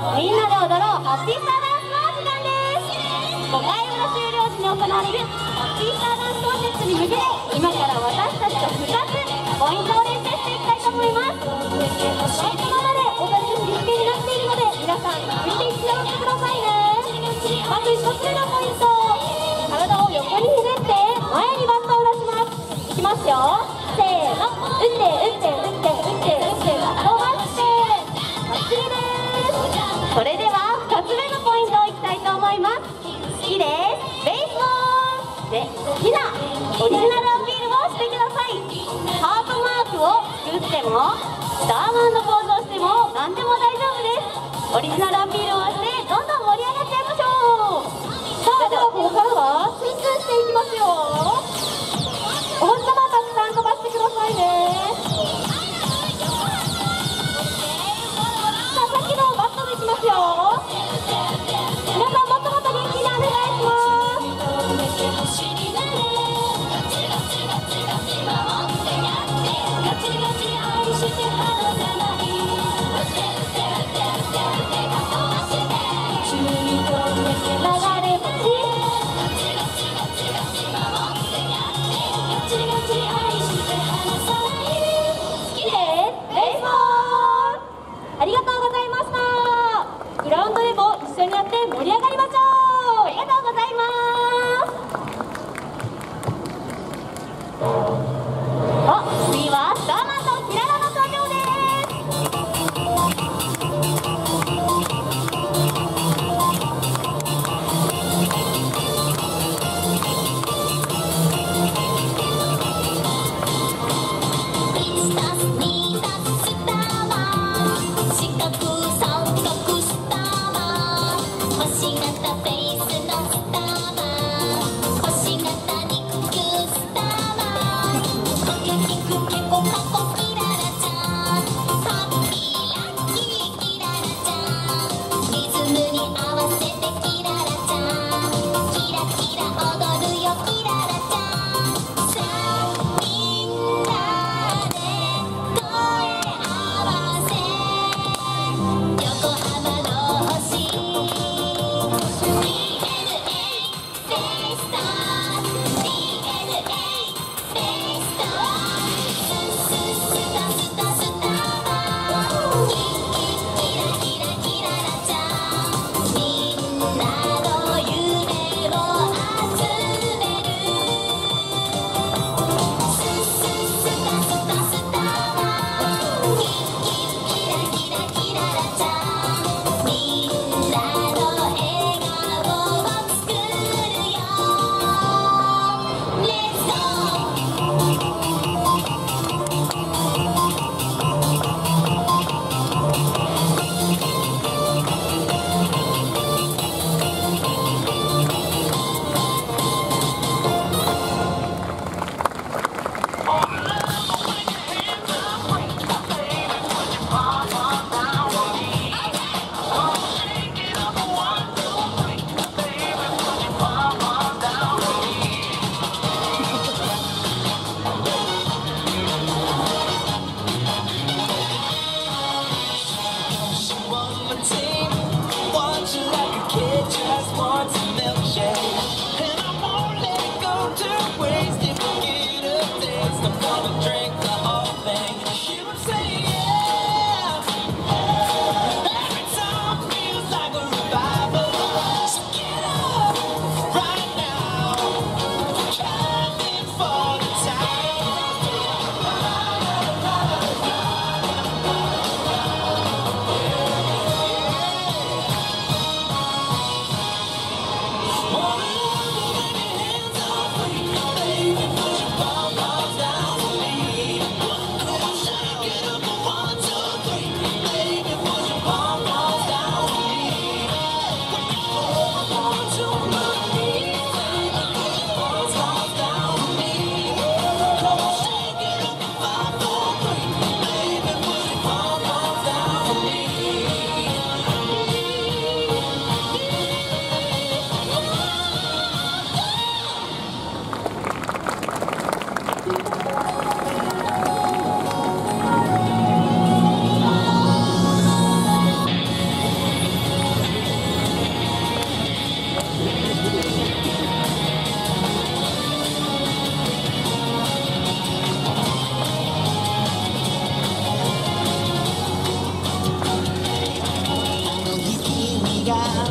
みんなで踊ろうハッピースターダンスの時間です。5回目の終了時に行われるハッピースターダンスコンテストに向けて、今から私たちと2つポイントを練習していきたいと思います。そのままで踊る振り付けになっているので、皆さん見て一緒に踊ってくださいね。まず1つ目のポイント、体を横にひねって前にバットを出します。いきますよ、せーの、打って打って打って打って打ってバットを出してバッチリです。それでは2つ目のポイントいきたいと思います。好きです、ベースボールで好きなオリジナルアピールをしてください。ハートマークを作ってもスターマンのポーズをしても何でも大丈夫です。オリジナルアピールをしてどんどん盛り上がっちゃいましょう。さあ、ではここからはスイングしていきますよ。お星様たくさん飛ばしてくださいね。さあ、さっきのバットでいきますよ。皆さんもっともっと元気にお願いします。ありがとうございました。グラウンドでも一緒にやって盛り上がりましょう。ありがとうございます。次はスターマンとキララの登場です。 四角三角スターマン、星型が